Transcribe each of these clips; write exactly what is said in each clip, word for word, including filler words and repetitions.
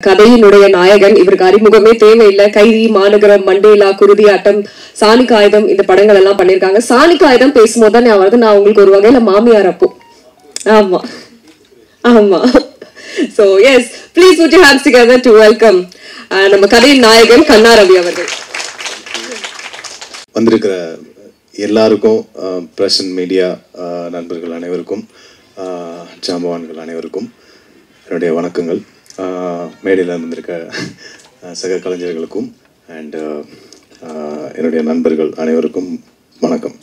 கதையினுடைய நாயகன். இவருக்கு அறிமுகமே தேவையில்லை. கைதி, மாநகரம், மண்டேலா, குருதி ஆட்டம், சாணிக்க ஆயுதம், இந்த படங்கள் எல்லாம் பண்ணிருக்காங்க. சாணிக்க ஆயுதம் பேசும்போது தான் நான் வருது நான் உங்களுக்கு ஒரு வகையில மாமியார் அப்போ. ஆமா ஆமா. So yes, please put your hands together to welcome நம்ம கதையின் நாயகன் கன்னா ரவி அவர்கள். வந்திருக்கிற எல்லாருக்கும், பிரஸ் அண்ட் மீடியா நண்பர்கள் அனைவருக்கும், ஜாம்பவான்கள் அனைவருக்கும் என்னுடைய வணக்கங்கள். மேடையில் வந்திருக்க சக கலைஞர்களுக்கும் அண்ட் என்னுடைய நண்பர்கள் அனைவருக்கும் வணக்கம்.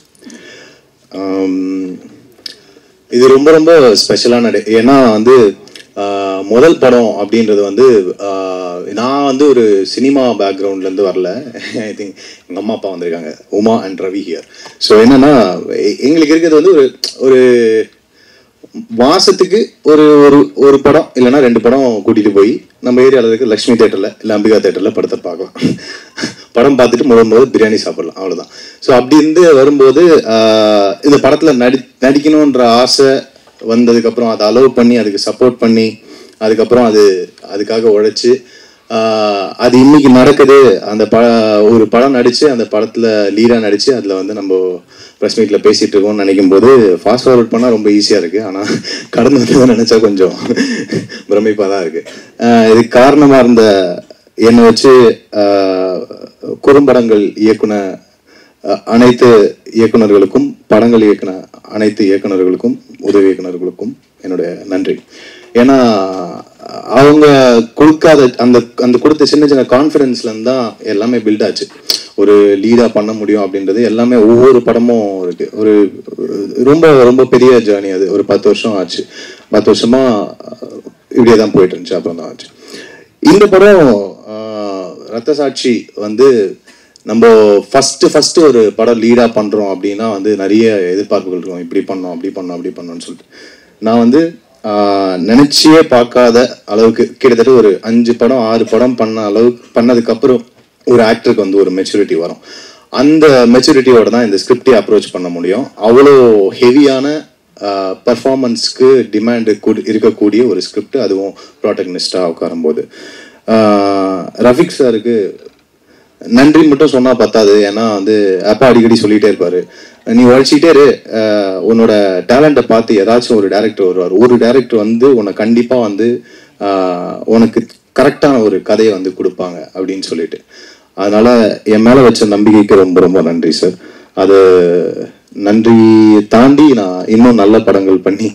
இது ரொம்ப ரொம்ப ஸ்பெஷலான டே. ஏன்னா வந்து முதல் படம் அப்படின்றது வந்து நான் வந்து ஒரு சினிமா பேக்ரவுண்ட்லேருந்து வரல. ஐ திங்க் எங்கள் அம்மா அப்பா வந்திருக்காங்க, Uma and Ravi here. So என்னன்னா எங்களுக்கு இருக்கிறது வந்து ஒரு ஒரு மாசத்துக்கு ஒரு ஒரு ஒரு படம் இல்லைன்னா ரெண்டு படம் கூட்டிகிட்டு போய் நம்ம ஏரியாவில் இருக்க லக்ஷ்மி தேட்டரில் இல்லை அம்பிகா தேட்டரில் படத்தை பார்க்கலாம். படம் பார்த்துட்டு முதல் போது பிரியாணி சாப்பிடலாம், அவ்வளோதான். ஸோ அப்படி இருந்து வரும்போது இந்த படத்தில் நடி நடிக்கணுன்ற ஆசை வந்ததுக்கப்புறம் அதை அலோவ் பண்ணி அதுக்கு சப்போர்ட் பண்ணி அதுக்கப்புறம் அது அதுக்காக உழைச்சி அது இன்னைக்கு நடக்குது. அந்த ப ஒரு படம் நடித்து அந்த படத்தில் லீடாக நடித்து அதில் வந்து நம்ம ப்ரெஸ் மீட்டில் பேசிகிட்டு இருக்கோம்னு நினைக்கும் போது ஃபாஸ்ட் ஃபார்வர்ட் பண்ணால் ரொம்ப ஈஸியாக இருக்குது. ஆனால் கடந்து வந்து நினச்சா கொஞ்சம் பிரமிப்பாக தான் இருக்குது. இதுக்கு காரணமாக இருந்த என்னை வச்சு குறும்படங்கள் இயக்குன அனைத்து இயக்குநர்களுக்கும், படங்கள் இயக்குன அனைத்து இயக்குநர்களுக்கும், உதவி இயக்குநர்களுக்கும் என்னுடைய நன்றி. ஏன்னா அவங்க கொடுக்காத அந்த அந்த கொடுத்த சின்ன சின்ன கான்ஃபிடென்ஸ்லேருந்து தான் எல்லாமே பில்ட் ஆச்சு. ஒரு லீடாக பண்ண முடியும் அப்படின்றது எல்லாமே ஒவ்வொரு படமும் இருக்குது. ஒரு ரொம்ப ரொம்ப பெரிய ஜேர்னி அது. ஒரு பத்து வருஷம் ஆச்சு. பத்து வருஷமாக இப்படியே தான் போயிட்டு இருந்துச்சு. அப்புறம் தான் ஆச்சு இந்த படம். ரத்த சாட்சி வந்து நம்ம ஃபஸ்ட்டு ஃபஸ்ட்டு ஒரு படம் லீடாக பண்ணுறோம் அப்படின்னா வந்து நிறைய எதிர்பார்ப்புகள் இருக்கும். இப்படி பண்ணோம், அப்படி பண்ணோம், அப்படி பண்ணோன்னு சொல்லிட்டு நான் வந்து நினச்சியே பார்க்காத அளவுக்கு கிட்டத்தட்ட ஒரு அஞ்சு படம் ஆறு படம் பண்ண அளவுக்கு பண்ணதுக்கப்புறம் ஒரு ஆக்டருக்கு வந்து ஒரு மெச்சூரிட்டி வரும். அந்த மெச்சூரிட்டியோட தான் இந்த ஸ்கிரிப்டே அப்ரோச் பண்ண முடியும். அவ்வளோ ஹெவியான பர்ஃபார்மன்ஸ்க்கு டிமாண்டு இருக்கக்கூடிய ஒரு ஸ்கிரிப்ட், அதுவும் ப்ராட்டகனிஸ்டாக உட்காரும்போது. ரஃபிக் சாருக்கு நன்றி மட்டும் சொன்னால் பத்தாது. ஏன்னா வந்து அப்பா அடிக்கடி சொல்லிகிட்டே இருப்பார், நீ உழைச்சிக்கிட்டே இரு, உன்னோட டேலண்ட்டை பார்த்து ஏதாச்சும் ஒரு டேரக்டர் வருவார். ஒரு டேரக்டர் வந்து உன்னை கண்டிப்பாக வந்து உனக்கு கரெக்டான ஒரு கதையை வந்து கொடுப்பாங்க அப்படின்னு சொல்லிட்டு. அதனால் என் மேலே வச்ச நம்பிக்கைக்கு ரொம்ப ரொம்ப நன்றி சார். அது நன்றி தாண்டி நான் இன்னும் நல்ல படங்கள் பண்ணி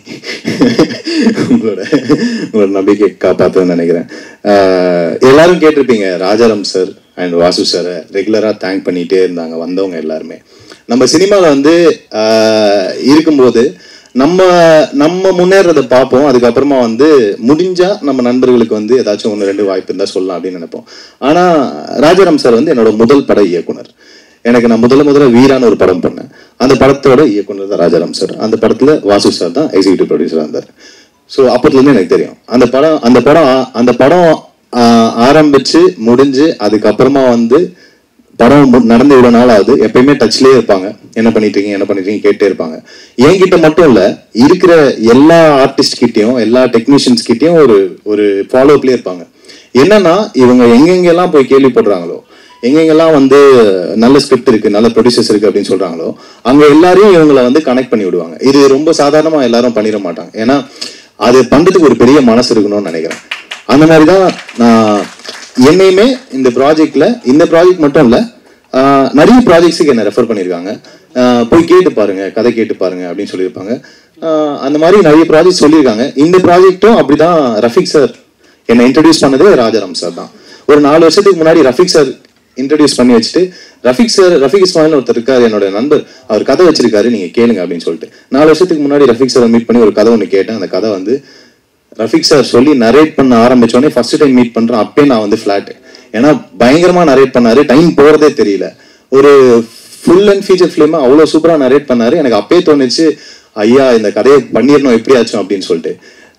உங்களோட உங்களோட நம்பிக்கை காப்பாற்றுன்னு நினைக்கிறேன். எல்லாரும் கேட்டிருப்பீங்க, ராஜாராம் சார் அண்ட் வாசு சாரை ரெகுலராக தேங்க் பண்ணிகிட்டே இருந்தாங்க வந்தவங்க எல்லாருமே. நம்ம சினிமாவில் வந்து இருக்கும்போது நம்ம நம்ம முன்னேறதை பார்ப்போம். அதுக்கப்புறமா வந்து முடிஞ்சால் நம்ம நண்பர்களுக்கு வந்து ஏதாச்சும் ஒன்று ரெண்டு வாய்ப்பு இருந்தால் சொல்லலாம் அப்படின்னு நினைப்போம். ஆனால் ராஜாராம் சார் வந்து என்னோட முதல் பட இயக்குனர். எனக்கு நான் முதல்ல முதல்ல வீரான ஒரு படம் பண்ணேன். அந்த படத்தோட இயக்குனர் தான் ராஜாராம் சார். அந்த படத்தில் வாசு சார் தான் எக்ஸிக்யூட்டிவ் ப்ரொடியூசராக இருந்தார். ஸோ அப்போதுலேருந்து எனக்கு தெரியும் அந்த படம் அந்த படம் அந்த படம் ஆரம்பித்து முடிஞ்சு அதுக்கப்புறமா வந்து படம் நடந்து இவ்வளோ நாள் ஆகுது. எப்பயுமே டச்லேயே இருப்பாங்க. என்ன பண்ணிட்டீங்க என்ன பண்ணிட்டீங்க கேட்டே இருப்பாங்க. என்கிட்ட மட்டும் இல்லை, இருக்கிற எல்லா ஆர்டிஸ்ட் கிட்டேயும் எல்லா டெக்னீஷியன்ஸ் கிட்டேயும் ஒரு ஒரு ஃபாலோப்லேயே இருப்பாங்க. என்னன்னா இவங்க எங்கெங்கெல்லாம் போய் கேள்விப்படுறாங்களோ, எங்கெங்கெல்லாம் வந்து நல்ல ஸ்கிரிப்ட் இருக்குது, நல்ல ப்ரொடியூசர்ஸ் இருக்குது அப்படின்னு சொல்கிறாங்களோ, அங்கே எல்லாரையும் இவங்களை வந்து கனெக்ட் பண்ணி விடுவாங்க. இது ரொம்ப சாதாரணமாக எல்லாரும் பண்ணிட மாட்டாங்க. ஏன்னா அது பண்ணுறதுக்கு ஒரு பெரிய மனசு இருக்கணும்னு நினைக்கிறேன். அந்த மாதிரி தான் நான் என்னையுமே இந்த ப்ராஜெக்டில், இந்த ப்ராஜெக்ட் மட்டும் இல்லை, நிறைய ப்ராஜெக்ட்ஸுக்கு என்னை ரெஃபர் பண்ணியிருக்காங்க. போய் கேட்டு பாருங்க, கதை கேட்டு பாருங்க அப்படின்னு சொல்லியிருப்பாங்க. அந்த மாதிரி நிறைய ப்ராஜெக்ட் சொல்லியிருக்காங்க. இந்த ப்ராஜெக்டும் அப்படி தான். ரஃபிக் சார் என்னை இன்ட்ரடியூஸ் பண்ணதே ராஜாராம் சார் தான். ஒரு நாலு வருஷத்துக்கு முன்னாடி ரஃபிக் சார் இன்ட்ரடியூஸ் பண்ணி வச்சுட்டு, ரஃபிக் சார் ரஃபிக் இஸ்மாயில் ஒருத்தர் இருக்காரு என்னோட நண்பர், அவர் கதை வச்சிருக்காரு, நீங்கள் கேளுங்க அப்படின்னு சொல்லிட்டு நாலு வருஷத்துக்கு முன்னாடி ரஃபிக் சாரை மீட் பண்ணி ஒரு கதை ஒன்று கேட்டேன். அந்த கதை வந்து ரஃபிக் சார் சொல்லி நரேட் பண்ண ஆரம்பிச்சோடனே ஃபர்ஸ்ட் டைம் மீட் பண்ணுறேன். அப்பயே நான் வந்து ஃப்ளாட்டு. ஏன்னா பயங்கரமாக நரேட் பண்ணாரு, டைம் போகிறதே தெரியல. ஒரு ஃபுல் அண்ட் ஃபீச்சர் ஃபிலிமாக அவ்வளோ சூப்பராக நரேட் பண்ணாரு. எனக்கு அப்பயே தோணுச்சு, ஐயா இந்த கதையை பண்ணிடணும் எப்படியாச்சும் அப்படின்னு சொல்லிட்டு.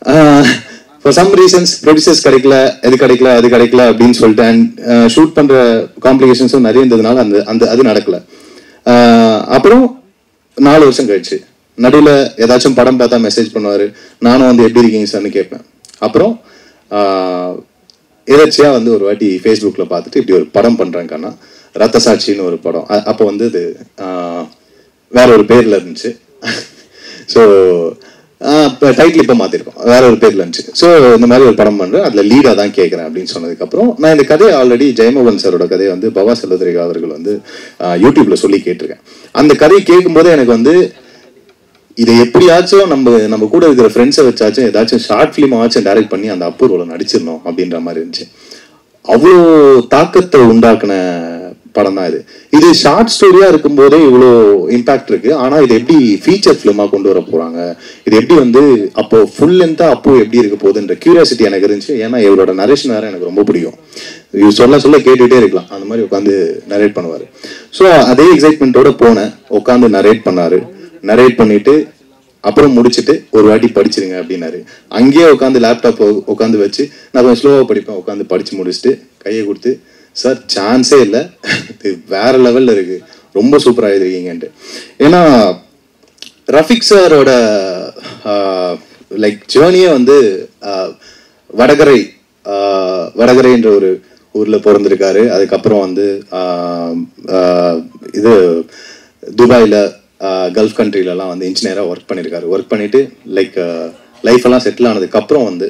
ஃபார் சம் ரீசன்ஸ் ப்ரொடியூசர்ஸ் கிடைக்கல, எது கிடைக்கல அது கிடைக்கல அப்படின்னு சொல்லிட்டு, அண்ட் ஷூட் பண்ணுற காம்ப்ளிகேஷன்ஸும் நிறைய இருந்ததுனால அந்த அந்த அது நடக்கல. அப்புறம் நாலு வருஷம் கழிச்சு நடுவில் ஏதாச்சும் படம் பார்த்தா மெசேஜ் பண்ணுவார். நானும் வந்து எப்படி இருக்கீங்க சார்னு கேட்பேன். அப்புறம் எதாச்சியா வந்து ஒரு வாட்டி ஃபேஸ்புக்கில் பார்த்துட்டு இப்படி ஒரு படம் பண்ணுறேன் கண்ணா, ரத்த சாட்சின்னு ஒரு படம். அப்போ வந்து அது வேற ஒரு பேரில் இருந்துச்சு. ஸோ இப்போ டைட்டில் இப்போ மாற்றிருக்கோம், வேற ஒரு பேரில் இருந்துச்சு. ஸோ இந்த மாதிரி ஒரு படம் பண்ணுறேன், அதில் லீடாக தான் கேட்குறேன் அப்படின்னு சொன்னதுக்கப்புறம் நான் இந்த கதையை ஆல்ரெடி ஜெயமோகன் சாரோட கதையை வந்து பவா செல்வதுரைகா அவர்கள் வந்து யூடியூப்ல சொல்லி கேட்டிருக்கேன். அந்த கதையை கேட்கும்போது எனக்கு வந்து இதை எப்படியாச்சும் நம்ம நம்ம கூட இருக்கிற ஃப்ரெண்ட்ஸை வச்சாச்சும் ஏதாச்சும் ஷார்ட் ஃபிலிம் ஆச்சும் டைரக்ட் பண்ணி அந்த அப்ரூவலை நடிச்சிடணும் அப்படின்ற மாதிரி இருந்துச்சு. அவ்வளோ தாக்கத்தை உண்டாக்குன படம் தான் இது. இது ஷார்ட் ஸ்டோரியா இருக்கும்போதே இவ்வளோ இம்பாக்ட் இருக்கு. ஆனா இது எப்படி ஃபீச்சர் ஃபிலிமா கொண்டு வர போறாங்க, இது எப்படி வந்து அப்போ ஃபுல் லென்த்தா அப்போ எப்படி இருக்க போகுதுன்ற கியூரியாசிட்டி எனக்கு இருந்துச்சு. ஏன்னா இவரோட நரேஷன் வேற எனக்கு ரொம்ப பிடிக்கும். இவர் சொல்ல சொல்ல கேட்டுகிட்டே இருக்கலாம், அந்த மாதிரி உட்காந்து நரேட் பண்ணுவாரு. ஸோ அதே எக்ஸைட்மெண்ட்டோட போனேன், உட்காந்து நரேட் பண்ணாரு. நரேட் பண்ணிட்டு அப்புறம் முடிச்சுட்டு ஒரு வாட்டி படிச்சிருங்க அப்படின்னாரு. அங்கேயே உட்காந்து லேப்டாப் உட்காந்து வச்சு நான் கொஞ்சம் ஸ்லோவாக படிப்பேன், உட்காந்து படிச்சு முடிச்சுட்டு கையை கொடுத்து, சார் சான்ஸே இல்லை, வேற லெவல்ல இருக்கு, ரொம்ப சூப்பராக எழுதிருக்கீங்கன்ட்டு. ஏன்னா ரஃபிக் சாரோட லைக் ஜேர்னியே வந்து வடகரை வடகரைன்ற ஒரு ஊர்ல பிறந்திருக்காரு. அதுக்கப்புறம் வந்து இது துபாயில் கல்ஃப் கண்ட்ரிலலாம் வந்து இன்ஜினியராக ஒர்க் பண்ணியிருக்காரு. ஒர்க் பண்ணிட்டு லைக் லைஃப் எல்லாம் செட்டில் ஆனதுக்கப்புறம் வந்து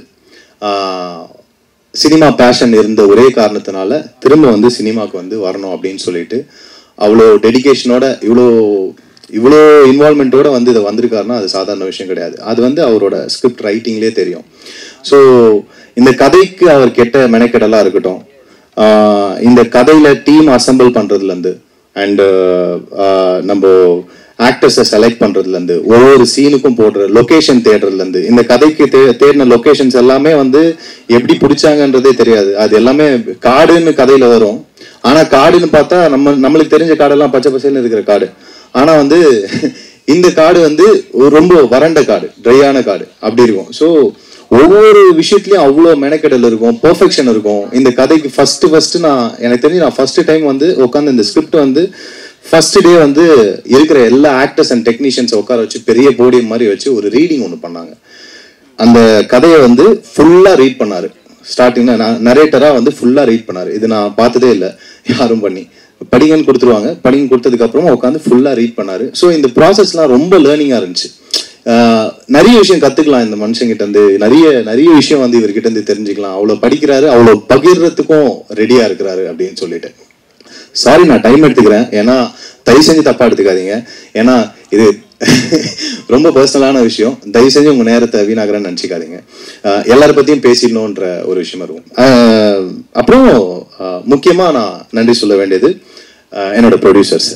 சினிமா பேஷன் இருந்த ஒரே காரணத்தினால திரும்ப வந்து சினிமாவுக்கு வந்து வரணும் அப்படின்னு சொல்லிட்டு அவ்வளோ டெடிகேஷனோட இவ்வளோ இவ்வளோ இன்வால்மெண்ட்டோட வந்து இதை வந்திருக்காருன்னா அது சாதாரண விஷயம் கிடையாது. அது வந்து அவரோட ஸ்கிரிப்ட் ரைட்டிங்லேயே தெரியும். ஸோ இந்த கதைக்கு அவர் கெட்ட மெனக்கெடலாம் இருக்கட்டும், இந்த கதையில் டீம் அசம்பிள் பண்ணுறதுலேருந்து அண்டு நம்ம ஆக்டர்ஸை செலக்ட் பண்றதுலேருந்து ஒவ்வொரு சீனுக்கும் போடுற லொக்கேஷன் தேடுறதுலேருந்து இந்த கதைக்கு தே தேடின லொக்கேஷன்ஸ் எல்லாமே வந்து எப்படி பிடிச்சாங்கன்றதே தெரியாது. அது எல்லாமே காடுன்னு கதையில வரும். ஆனா காடுன்னு பார்த்தா நம்ம நம்மளுக்கு தெரிஞ்ச காடெல்லாம் பச்சை பசேல்னு இருக்கிற காடு. ஆனா வந்து இந்த காடு வந்து ரொம்ப வறண்ட காடு, ட்ரையான காடு அப்படி இருக்கும். ஸோ ஒவ்வொரு விஷயத்துலயும் அவ்வளோ மெனக்கெடல் இருக்கும், பெர்ஃபெக்ஷன் இருக்கும். இந்த கதைக்கு ஃபர்ஸ்ட் ஃபர்ஸ்ட் நான் எனக்கு தெரிஞ்சு நான் ஃபர்ஸ்ட் டைம் வந்து உட்காந்து இந்த ஸ்கிரிப்ட் வந்து ஃபர்ஸ்ட் டே வந்து இருக்கிற எல்லா ஆக்டர்ஸ் அண்ட் டெக்னீஷியன்ஸை உட்கார வச்சு பெரிய போடியம் மாதிரி வச்சு ஒரு ரீடிங் ஒன்று பண்ணாங்க. அந்த கதையை வந்து ஃபுல்லாக ரீட் பண்ணாரு. ஸ்டார்டிங்ல நான் நரேட்டராக வந்து ஃபுல்லாக ரீட் பண்ணாரு. இது நான் பார்த்ததே இல்லை யாரும் பண்ணி. படிங்கன்னு கொடுத்துருவாங்க, படிங்க கொடுத்ததுக்கு அப்புறமா உட்காந்து ஃபுல்லாக ரீட் பண்ணாரு. ஸோ இந்த ப்ராசஸ்லாம் ரொம்ப லேர்னிங்காக இருந்துச்சு. நிறைய விஷயம் கற்றுக்கலாம் இந்த மனுஷங்கிட்ட இருந்து, நிறைய நிறைய விஷயம் வந்து இவர்கிட்ட இருந்து தெரிஞ்சுக்கலாம். அவ்வளோ படிக்கிறாரு, அவ்வளோ பகிர்றதுக்கும் ரெடியாக இருக்கிறாரு அப்படின்னு சொல்லிட்டு. சாரி நான் டைம் எடுத்துக்கிறேன், ஏன்னா தயவு செஞ்சு தப்பா எடுத்துக்காதீங்க. ஏன்னா இது ரொம்ப பர்சனலான விஷயம். தயவு செஞ்சு உங்க நேரத்தை வீணாகிறேன்னு நினச்சிக்காதீங்க. எல்லார பத்தியும் பேசிடணுன்ற ஒரு விஷயம் இருக்கும். அப்புறம் முக்கியமா நான் நன்றி சொல்ல வேண்டியது என்னோட ப்ரொடியூசர்ஸ்.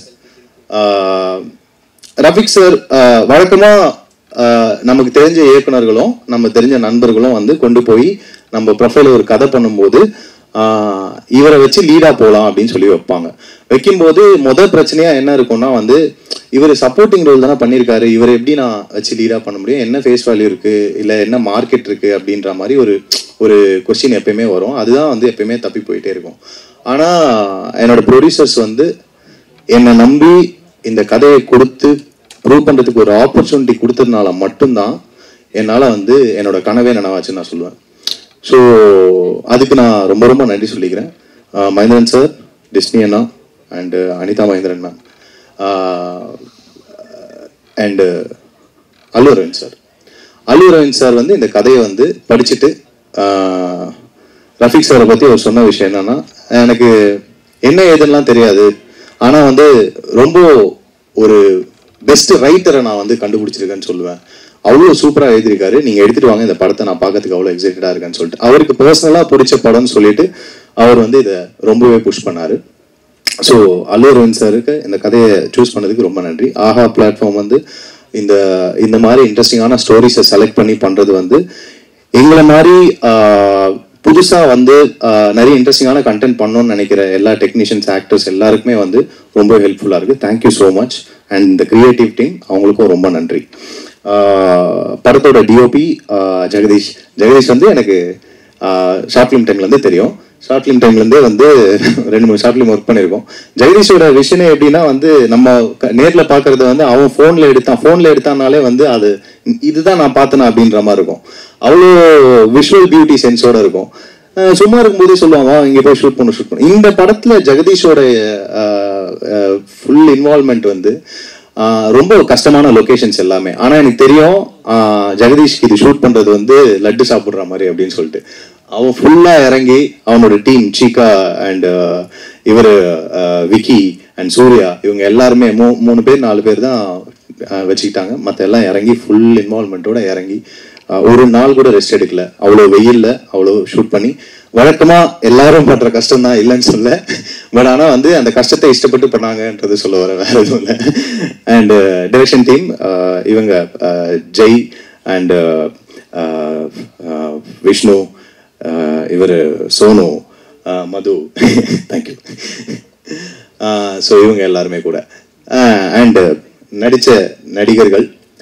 ரஃபிக் சார் வழக்கமா நமக்கு தெரிஞ்ச இயக்குனர்களும் நம்ம தெரிஞ்ச நண்பர்களும் வந்து கொண்டு போய் நம்ம ப்ரொஃபைல ஒரு கதை பண்ணும்போது இவரை வச்சு லீடா போகலாம் அப்படின்னு சொல்லி வைப்பாங்க. வைக்கும்போது முதல் பிரச்சனையா என்ன இருக்கும்னா வந்து இவர் சப்போர்ட்டிங் ரோல் தானே பண்ணியிருக்காரு, இவர் எப்படி நான் வச்சு லீடா பண்ண முடியும், என்ன ஃபேஸ் வேல்யூ இருக்கு, இல்லை என்ன மார்க்கெட் இருக்கு அப்படின்ற மாதிரி ஒரு ஒரு கொஸ்டின் எப்பயுமே வரும். அதுதான் வந்து எப்பயுமே தப்பி போயிட்டே இருக்கும். ஆனா என்னோட ப்ரொடியூசர்ஸ் வந்து என்னை நம்பி இந்த கதையை கொடுத்து ப்ரூவ் பண்றதுக்கு ஒரு ஆப்பர்ச்சுனிட்டி கொடுத்ததுனால மட்டும்தான் என்னால் வந்து என்னோட கனவே நனவாச்சுன்னு நான் சொல்லுவேன். ஸோ அதுக்கு நான் ரொம்ப ரொம்ப நன்றி சொல்லிக்கிறேன். மகேந்திரன் சார், டிஸ்னி அண்ணா and Anitha Mahendran ma'am and Allu Aravind sir. Allu Aravind sir வந்து இந்த கதையை வந்து படிச்சுட்டு ரஃபிக் சாரை பற்றி அவர் சொன்ன விஷயம் என்னன்னா, எனக்கு என்ன ஏதுன்னெலாம் தெரியாது, ஆனால் வந்து ரொம்ப ஒரு பெஸ்ட் ரைட்டரை நான் வந்து கண்டுபிடிச்சிருக்கேன்னு சொல்லுவேன். அவ்வளோ சூப்பராக எழுதியிருக்காரு, நீங்கள் எடுத்துகிட்டு வாங்க இந்த படத்தை நான் பார்க்கறதுக்கு அவ்வளோ எக்ஸைட்டடாக இருக்கேன்னு சொல்லிட்டு அவருக்கு பர்சனலாக பிடிச்ச படம்னு சொல்லிட்டு அவர் வந்து இதை ரொம்பவே புஷ் பண்ணார். ஸோ அல்லு அரவிந்த் சாருக்கு இந்த கதையை சூஸ் பண்ணதுக்கு ரொம்ப நன்றி. ஆஹா பிளாட்ஃபார்ம் வந்து இந்த இந்த மாதிரி இன்ட்ரெஸ்டிங்கான ஸ்டோரிஸை செலக்ட் பண்ணி பண்ணுறது வந்து எங்களை மாதிரி புதுசாக வந்து நிறைய இன்ட்ரெஸ்டிங்கான கண்டென்ட் பண்ணணும்னு நினைக்கிற எல்லா டெக்னீஷியன்ஸ், ஆக்டர்ஸ் எல்லாருக்குமே வந்து ரொம்ப ஹெல்ப்ஃபுல்லாக இருக்குது. Thank you so much. அண்ட் இந்த கிரியேட்டிவ் டீம் அவங்களுக்கும் ரொம்ப நன்றி. படத்தோட டிஓபி ஜெகதீஷ் ஜெகதீஷ் வந்து எனக்கு ஷார்ட் ஃபிலிம் டைம்லேருந்து தெரியும். ஷார்ட் ஃபிலிம் டைம்லேருந்தே வந்து ரெண்டு மூணு ஷார்ட் ஃபிலிம் ஒர்க் பண்ணியிருக்கோம். ஜெகதீஷோட விஷயம் எப்படின்னா வந்து நம்ம நேரில் பார்க்கறது வந்து அவன் ஃபோனில் எடுத்தான் ஃபோனில் எடுத்தானாலே வந்து அது இதுதான் நான் பார்த்தேனா அப்படின்ற மாதிரி இருக்கும். அவ்வளோ விஷுவல் பியூட்டி சென்ஸோடு இருக்கும். சும்மா இருக்கும்போதே சொல்லுவாங்க இங்கே போய் ஷூட் பண்ண ஷூட் பண்ண. இந்த படத்தில் ஜெகதீஷோட ஃபுல் இன்வால்மெண்ட் வந்து ரொம்ப கஷ்டமான லொக்கேஷன்ஸ் எல்லாமே. ஆனால் எனக்கு தெரியும் ஜெகதீஷ்க்கு இது ஷூட் பண்ணுறது வந்து லட்டு சாப்பிட்ற மாதிரி அப்படின்னு சொல்லிட்டு அவன் ஃபுல்லாக இறங்கி அவனோட டீம் சீகா அண்ட் இவர் விக்கி அண்ட் சூர்யா இவங்க எல்லாருமே மூ மூணு பேர் நாலு பேர் தான் வச்சுக்கிட்டாங்க. மற்ற எல்லாம் இறங்கி ஃபுல் இன்வால்மெண்ட்டோட இறங்கி ஒரு நாள் கூட ரெஸ்ட் எடுக்கல. அவ்வளோ வெயில்ல அவ்வளோ ஷூட் பண்ணி வழக்கமா எல்லாரும் பண்ற கஷ்டம் தான் இல்லைன்னு சொல்ல, பட் ஆனால் வந்து அந்த கஷ்டத்தை இஷ்டப்பட்டு பண்ணாங்கன்றது சொல்ல வர வேற எதுவும் இல்லை. அண்ட் டைரக்ஷன் டீம் இவங்க ஜெய் அண்ட் விஷ்ணு, இவர் சோனு, மது, தேங்க்யூ. ஸோ இவங்க எல்லாருமே கூட அண்ட் நடித்த நடிகர்கள்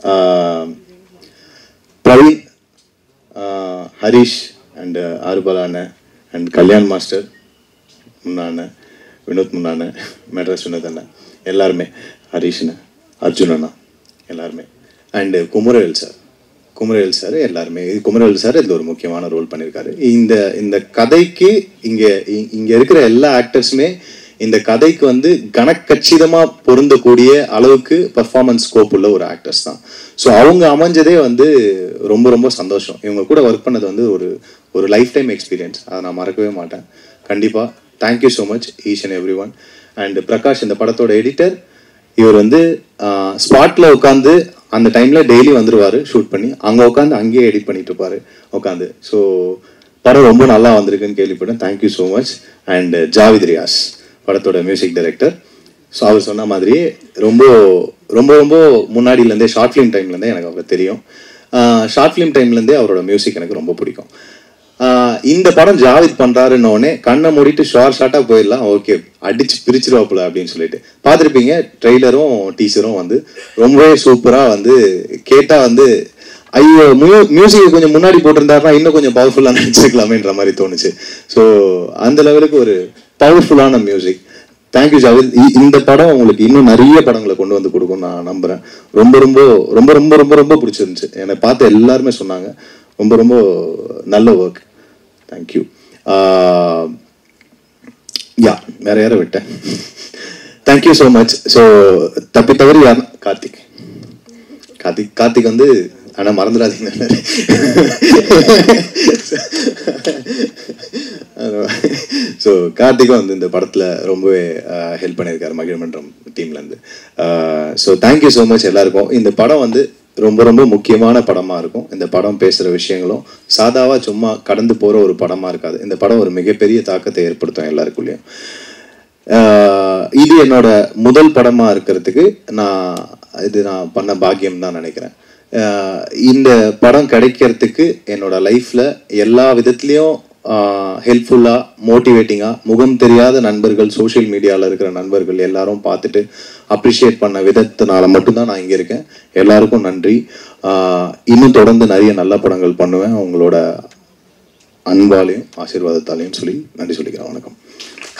பிரவீன், ஹரிஷ் அண்ட் ஆறுபால் அண்ணன் அண்ட் கல்யாண் மாஸ்டர் முன்னா அண்ணன், வினோத் முன்னா அண்ணன், மெட்ராஸ் வினோத் அண்ணன் எல்லாருமே, ஹரிஷ் அண்ணன், அர்ஜுன் அண்ணா எல்லாருமே and Kumaravel sir Kumaravel sir எல்லாருமே. குமரவேல் சார் இதில் ஒரு முக்கியமான ரோல் பண்ணியிருக்காரு. இந்த இந்த கதைக்கு இங்கே இங்கே இருக்கிற எல்லா ஆக்டர்ஸுமே இந்த கதைக்கு வந்து கனக்கச்சிதமாக பொருந்தக்கூடிய அளவுக்கு பர்ஃபார்மன்ஸ் ஸ்கோப் உள்ள ஒரு ஆக்டர்ஸ் தான். ஸோ அவங்க அமைஞ்சதே வந்து ரொம்ப ரொம்ப சந்தோஷம். இவங்க கூட ஒர்க் பண்ணது வந்து ஒரு ஒரு லைஃப் டைம் எக்ஸ்பீரியன்ஸ், அதை நான் மறக்கவே மாட்டேன் கண்டிப்பாக. Thank you so much each and every one. And Prakash இந்த படத்தோட எடிட்டர், இவர் வந்து ஸ்பாட்டில் உட்காந்து அந்த டைமில் டெய்லி வந்துடுவார் ஷூட் பண்ணி, அங்கே உட்காந்து அங்கேயே எடிட் பண்ணிட்டு இருப்பார் உட்காந்து. ஸோ படம் ரொம்ப நல்லா வந்திருக்குன்னு கேள்விப்பட்டேன். Thank you so much. And Javid Riyaz படத்தோட மியூசிக் டைரக்டர். ஸோ அவர் சொன்ன மாதிரி ரொம்ப ரொம்ப ரொம்ப முன்னாடியிலேருந்தே ஷார்ட் ஃபிலிம் டைம்லேருந்தே எனக்கு அவர் தெரியும். ஷார்ட் ஃபிலிம் டைம்லேருந்தே அவரோட மியூசிக் எனக்கு ரொம்ப பிடிக்கும். இந்த படம் ஜாவித் பண்ணுறாருன்னொடனே கண்ணை மூடிட்டு ஷார்ட் ஷார்ட்டாக போயிடலாம், ஓகே அடிச்சு பிரிச்சிருவாப்புல அப்படின்னு சொல்லிட்டு பார்த்துருப்பீங்க. ட்ரெய்லரும் டீசரும் வந்து ரொம்பவே சூப்பராக வந்து கேட்டால் வந்து ஐயோ மியூ மியூசிக் கொஞ்சம் முன்னாடி போட்டிருந்தாருன்னா இன்னும் கொஞ்சம் பவர்ஃபுல்லாக நினச்சிக்கலாமேன்ற மாதிரி தோணுச்சு. ஸோ அந்த லெவலுக்கு ஒரு பவர்ஃபுல்லான மியூசிக். தேங்க்யூ ஜாவித். இந்த படம் உங்களுக்கு இன்னும் நிறைய படங்களை கொண்டு வந்து கொடுக்கும் நான் நம்புகிறேன். ரொம்ப ரொம்ப ரொம்ப ரொம்ப ரொம்ப ரொம்ப பிடிச்சிருந்துச்சு. என்னை பார்த்து எல்லாருமே சொன்னாங்க ரொம்ப ரொம்ப நல்ல ஒர்க். தேங்க்யூ. யா வேற யாரை விட்டேன். Thank you so much. ஸோ தப்பி தவறி யார் கார்த்திக் கார்த்திக் கார்த்திக் வந்து ஆனால் மறந்துடாதீங்க. ஸோ கார்த்திக்கும் வந்து இந்த படத்தில் ரொம்பவே ஹெல்ப் பண்ணியிருக்காரு மகிழ்மன்றம் டீம்லேருந்து. ஸோ தேங்க்யூ ஸோ மச் எல்லாருக்கும். இந்த படம் வந்து ரொம்ப ரொம்ப முக்கியமான படமாக இருக்கும். இந்த படம் பேசுகிற விஷயங்களும் சாதாவாக சும்மா கடந்து போகிற ஒரு படமாக இருக்காது. இந்த படம் ஒரு மிகப்பெரிய தாக்கத்தை ஏற்படுத்தும் எல்லாருக்குள்ளேயும். இது என்னோட முதல் படமாக இருக்கிறதுக்கு நான் இது நான் பண்ண பாக்கியம் தான் நினைக்கிறேன். இந்த படம் கிடைக்கிறதுக்கு என்னோட லைஃப்பில் எல்லா விதத்துலேயும் ஹெல்ப்ஃபுல்லாக மோட்டிவேட்டிங்காக முகம் தெரியாத நண்பர்கள், சோஷியல் மீடியாவில் இருக்கிற நண்பர்கள் எல்லாரும் பார்த்துட்டு அப்ரிஷியேட் பண்ண விதத்தினால மட்டும்தான் நான் இங்கே இருக்கேன். எல்லாருக்கும் நன்றி. இன்னும் தொடர்ந்து நிறைய நல்ல படங்கள் பண்ணுவேன். உங்களோட அன்பாலையும் ஆசீர்வாதத்தாலையும் சொல்லி நன்றி சொல்லிக்கிறேன். வணக்கம்.